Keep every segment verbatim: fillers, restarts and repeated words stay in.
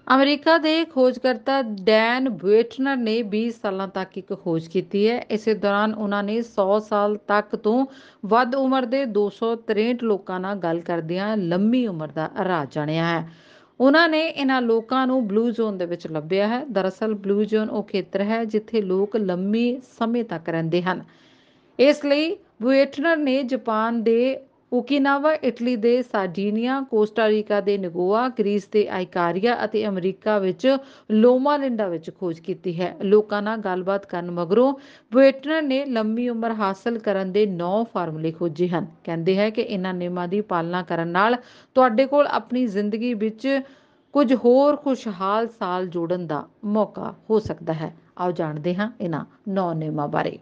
America ਦੇ ਖੋਜਕਰਤਾ Dan ਬੁਏਟਨਰ ਨੇ ਵੀਹ ਸਾਲਾਂ ਤੱਕ ਇੱਕ ਖੋਜ ਕੀਤੀ ਹੈ। ਇਸੇ ਦੌਰਾਨ ਉਹਨਾਂ ਨੇ ਸੌ ਸਾਲ ਤੱਕ ਤੋਂ ਵੱਧ ਉਮਰ ਦੇ ਦੋ ਸੌ ਤਰੇਂਹਠ ਲੋਕਾਂ ਨਾਲ ਗੱਲ ਕਰਦਿਆਂ ਲੰਮੀ ਉਮਰ ਦਾ ਰਾਜ ਜਾਣਿਆ ਹੈ। ਉਹਨਾਂ ਨੇ ਇਹਨਾਂ ਲੋਕਾਂ ਨੂੰ ਬਲੂ ਜ਼ੋਨ ਦੇ ਵਿੱਚ ਲੱਭਿਆ ਹੈ। ਦਰਅਸਲ ਬਲੂ ਜ਼ੋਨ ਉਹ ਖੇਤਰ ਹੈ ਜਿੱਥੇ ਲੋਕ ਲੰਮੀ ਸਮੇਂ ਤੱਕ ਰਹਿੰਦੇ ਹਨ। ਇਸ ਲਈ ਬੁਏਟਨਰ ਨੇ ਜਾਪਾਨ ਦੇ ਓਕਿਨਾਵਾ, ਇਟਲੀ ਦੇ ਸਾਰਡੀਨੀਆ, ਕੋਸਟਾ ਰੀਕਾ ਦੇ ਨਗੋਆ, ਗ੍ਰੀਸ ਦੇ ਆਈਕਾਰੀਆ ਅਤੇ ਅਮਰੀਕਾ ਵਿੱਚ ਲੋਮਾ ਲਿੰਡਾ ਵਿੱਚ ਖੋਜ ਕੀਤੀ ਹੈ। ਲੋਕਾਂ ਨਾਲ ਗੱਲਬਾਤ ਕਰਨ ਮਗਰੋਂ ਬੁਏਟਨਰ ਨੇ ਲੰਮੀ ਉਮਰ ਹਾਸਲ ਕਰਨ ਦੇ ਨੌ ਫਾਰਮੂਲੇ ਖੋਜੇ ਹਨ। ਕਹਿੰਦੇ ਹੈ ਕਿ ਇਹਨਾਂ ਨਿਯਮਾਂ ਦੀ ਪਾਲਣਾ ਕਰਨ ਨਾਲ ਤੁਹਾਡੇ ਕੋਲ ਆਪਣੀ ਜ਼ਿੰਦਗੀ ਵਿੱਚ ਕੁਝ ਹੋਰ ਖੁਸ਼ਹਾਲ ਸਾਲ ਜੋੜਨ ਦਾ ਮੌਕਾ ਹੋ ਸਕਦਾ ਹੈ। ਆਓ ਜਾਣਦੇ ਹਾਂ ਇਹਨਾਂ ਨੌ ਨਿਯਮਾਂ ਬਾਰੇ।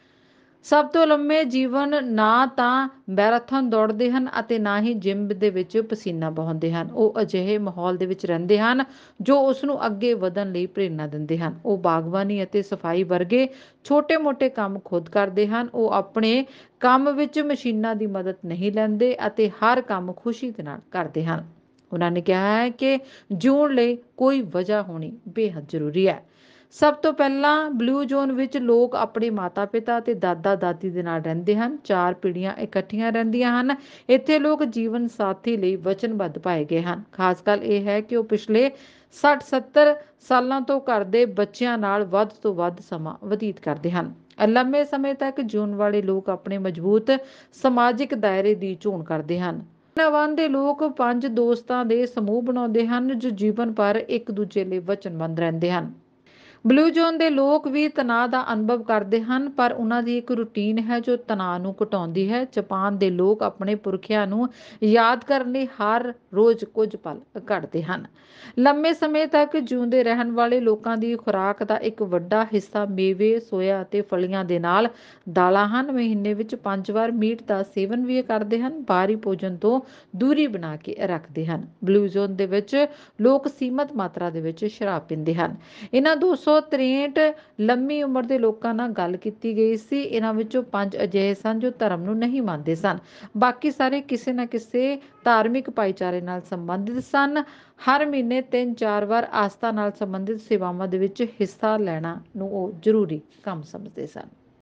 ਸਭ ਤੋਂ ਲੰਮੇ ਜੀਵਨ ਨਾ ਤਾਂ ਮੈਰਾਥਨ ਦੌੜਦੇ ਹਨ ਅਤੇ ਨਾ ਹੀ ਜਿਮ ਦੇ ਵਿੱਚ ਪਸੀਨਾ ਬਹਾਉਂਦੇ ਹਨ। ਉਹ ਅਜਿਹੇ ਮਾਹੌਲ ਦੇ ਵਿੱਚ ਰਹਿੰਦੇ ਹਨ ਜੋ ਉਸ ਨੂੰ ਅੱਗੇ ਵਧਣ ਲਈ ਪ੍ਰੇਰਨਾ ਦਿੰਦੇ ਹਨ। ਉਹ ਬਾਗਬਾਨੀ ਅਤੇ ਸਫਾਈ ਵਰਗੇ ਛੋਟੇ-ਮੋਟੇ ਕੰਮ ਖੁਦ ਕਰਦੇ ਹਨ। ਉਹ ਆਪਣੇ ਕੰਮ ਵਿੱਚ ਮਸ਼ੀਨਾਂ ਦੀ ਮਦਦ ਨਹੀਂ ਲੈਂਦੇ ਅਤੇ ਹਰ ਕੰਮ ਖੁਸ਼ੀ ਦੇ ਨਾਲ ਕਰਦੇ ਹਨ। ਉਹਨਾਂ ਨੇ ਕਿਹਾ ਹੈ ਕਿ ਜਿਉਣ ਲਈ ਕੋਈ ਵਜ੍ਹਾ ਹੋਣੀ ਬੇਹੱਦ ਜ਼ਰੂਰੀ ਹੈ। ਸਭ ਤੋਂ ਪਹਿਲਾਂ ਬਲੂ ਜ਼ੋਨ ਵਿੱਚ ਲੋਕ ਆਪਣੇ ਮਾਤਾ-ਪਿਤਾ ਅਤੇ ਦਾਦਾ-ਦਾਦੀ ਦੇ ਨਾਲ ਰਹਿੰਦੇ ਹਨ। ਚਾਰ ਪੀੜ੍ਹੀਆਂ ਇਕੱਠੀਆਂ ਰਹਿੰਦੀਆਂ ਹਨ। ਇੱਥੇ ਲੋਕ ਜੀਵਨ ਸਾਥੀ ਲਈ ਵਚਨਬੱਧ ਪਾਏ ਗਏ ਹਨ। ਖਾਸ ਗੱਲ ਇਹ ਹੈ ਕਿ ਉਹ ਪਿਛਲੇ ਸੱਠ ਸੱਤਰ ਸਾਲਾਂ ਤੋਂ ਘਰ ਦੇ ਬੱਚਿਆਂ ਨਾਲ ਵੱਧ ਤੋਂ ਵੱਧ ਸਮਾਂ ਬਤੀਤ ਕਰਦੇ ਹਨ। ਲੰਮੇ ਸਮੇਂ ਤੱਕ ਜਿਉਣ ਵਾਲੇ ਲੋਕ ਆਪਣੇ ਮਜ਼ਬੂਤ ਸਮਾਜਿਕ ਦਾਇਰੇ ਦੀ ਚੋਣ ਕਰਦੇ ਹਨ। ਵਨ ਦੇ ਲੋਕ ਪੰਜ ਦੋਸਤਾਂ ਦੇ ਸਮੂਹ ਬਣਾਉਂਦੇ ਹਨ ਜੋ ਜੀਵਨ ਭਰ ਇੱਕ ਦੂਜੇ ਲਈ ਵਚਨਬੱਧ ਰਹਿੰਦੇ ਹਨ। ਬਲੂ ਜ਼ੋਨ ਦੇ ਲੋਕ ਵੀ ਤਣਾਅ ਦਾ ਅਨੁਭਵ ਕਰਦੇ ਹਨ, ਪਰ ਉਹਨਾਂ ਦੀ ਇੱਕ ਰੁਟੀਨ ਹੈ ਜੋ ਤਣਾਅ ਨੂੰ ਘਟਾਉਂਦੀ ਹੈ। ਜਾਪਾਨ ਦੇ ਲੋਕ ਆਪਣੇ ਪੁਰਖਿਆਂ ਨੂੰ ਯਾਦ ਕਰਨ ਲਈ ਹਰ ਰੋਜ਼ ਕੁਝ ਪਲ ਕੱਢਦੇ ਹਨ। ਲੰਮੇ ਸਮੇਂ ਤੱਕ ਜਿਉਂਦੇ ਰਹਿਣ ਵਾਲੇ ਲੋਕਾਂ ਦੀ ਖੁਰਾਕ ਦਾ ਇੱਕ ਵੱਡਾ ਹਿੱਸਾ ਮੇਵੇ, ਸੋਇਆ ਅਤੇ ਫਲੀਆਂ ਦੇ ਨਾਲ ਦਾਲਾਂ ਹਨ। ਮਹੀਨੇ ਵਿੱਚ ਪੰਜ ਵਾਰ ਮੀਟ ਦਾ ਸੇਵਨ ਵੀ ਕਰਦੇ ਹਨ। ਬਾਹਰੀ ਭੋਜਨ ਤੋਂ ਦੂਰੀ ਬਣਾ ਕੇ ਰੱਖਦੇ ਹਨ। ਬਲੂ ਜ਼ੋਨ ਦੇ ਵਿੱਚ ਲੋਕ ਸੀਮਤ ਮਾਤਰਾ ਦੇ ਵਿੱਚ ਸ਼ਰਾਬ ਪੀਂਦੇ ਹਨ। ਇਹਨਾਂ ਦੋ ਸੌ ਤਰੇਂਹਠ ਲੰਮੀ ਉਮਰ ਦੇ ਲੋਕਾਂ ਨਾਲ ਗੱਲ ਕੀਤੀ ਗਈ ਸੀ। ਇਹਨਾਂ ਵਿੱਚੋਂ ਪੰਜ ਅਜਿਹੇ ਸਨ ਜੋ ਧਰਮ ਨੂੰ ਨਹੀਂ ਮੰਨਦੇ ਸਨ। ਬਾਕੀ ਸਾਰੇ ਕਿਸੇ ਨਾ ਕਿਸੇ ਧਾਰਮਿਕ ਭਾਈਚਾਰੇ ਨਾਲ ਸੰਬੰਧਿਤ ਸਨ। ਹਰ ਮਹੀਨੇ ਤਿੰਨ ਚਾਰ ਵਾਰ ਆਸਥਾ ਨਾਲ ਸੰਬੰਧਿਤ ਸੇਵਾਵਾਂ ਦੇ ਵਿੱਚ ਹਿੱਸਾ ਲੈਣਾ ਨੂੰ ਉਹ ਜ਼ਰੂਰੀ ਕੰਮ ਸਮਝਦੇ ਸਨ।